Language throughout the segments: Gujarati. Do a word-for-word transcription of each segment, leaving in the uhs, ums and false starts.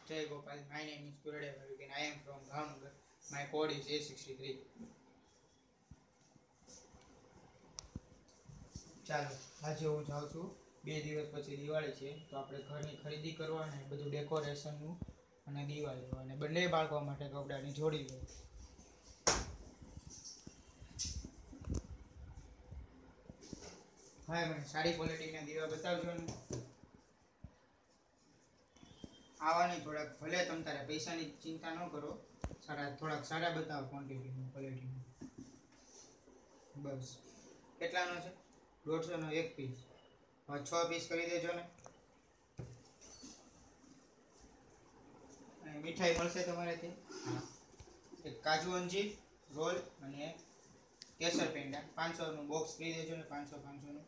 Jai Gopal. My name is Kuradeva. Again, I am from Bhavnagar. My code is A sixty-three. ચાલો આજે હું જાઉં છું બે દિવસ પછી દિવાળી છે તો આપણે ઘરની ખરીદી કરવા અને બધું ડેકોરેશનનું અને દિવાળી અને બંને બાળકો માટે કપડાની જોડી લો. હા મને સારી ક્વોલિટીના દીવા બતાવજો ને. આવાની થોડાક ભલે તમે તારે પૈસાની ચિંતા ન કરો, સારા થોડાક સારા બતાવો ક્વોન્ટિટીમાં ક્વોલિટીમાં. બસ કેટલાનો છે? દોઢસો નો એક પીસ. હવે છ પીસ કરી દેજો ને. અને મીઠાઈ મળશે તમારે ત્યાં? હા. એક કાજુ અંજીર રોલ અને કેસર પેંડા પાંચસો નું બોક્સ કરી દેજો ને. પાંચસો પાંચસો નું.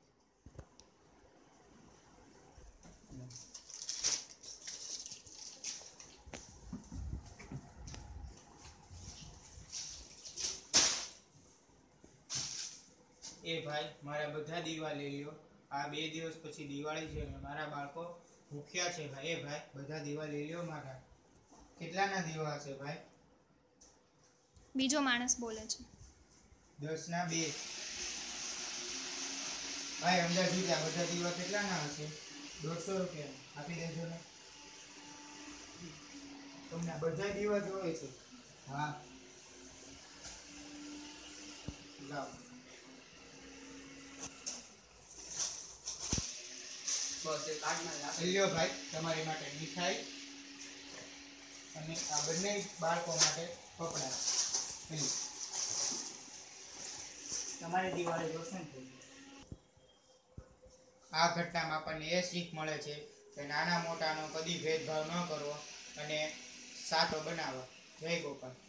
એ ભાઈ મારા બધા દીવા લઈ લ્યો. આ બે દિવસ પછી દિવાળી છે અને મારા બાળકો ભૂખ્યા છે ભાઈ. એ ભાઈ બધા દીવા લઈ લ્યો મારા. કેટલાના દીવા હશે ભાઈ? બીજો માણસ બોલે છે. દસ ના બે. ભાઈ અંદાજિત આ બધા દીવા કેટલાના હશે? દોઢસો રૂપિયા આપી દેજો ને. તમને બધા દીવા જોવે છે? હા લાવો. બસ એ કાર્ડમાં લ્યો ભાઈ તમારી માટે મીઠાઈ અને આ બંને બાળકો માટે કપડાં. તમારી દિવાળી રોશન થઈ. આ ઘટનામાં આપણને એ શીખ મળે છે કે નાના મોટાનો કદી ભેદભાવ ન કરવો અને સાતો બનાવવા. જય ગોપાલ.